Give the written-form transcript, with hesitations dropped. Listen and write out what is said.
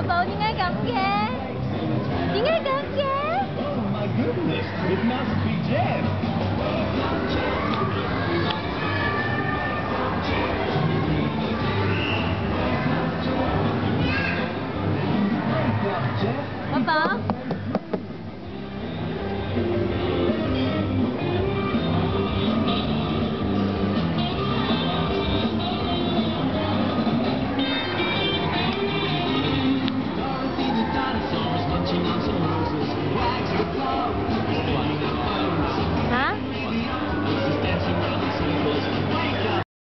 寶寶點解咁嘅？點解咁嘅 Oh my goodness, it must be Jeff. Great job, Jeff. 寶寶。